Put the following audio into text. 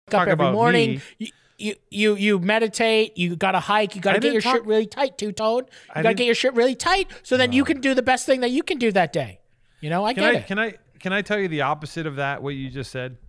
up every morning. Me. You meditate. You got to hike. You got to get your shit really tight, two-tone. You got to get your shit really tight so then you can do the best thing that you can do that day. You know, I get it. Can I tell you the opposite of that? What you just said?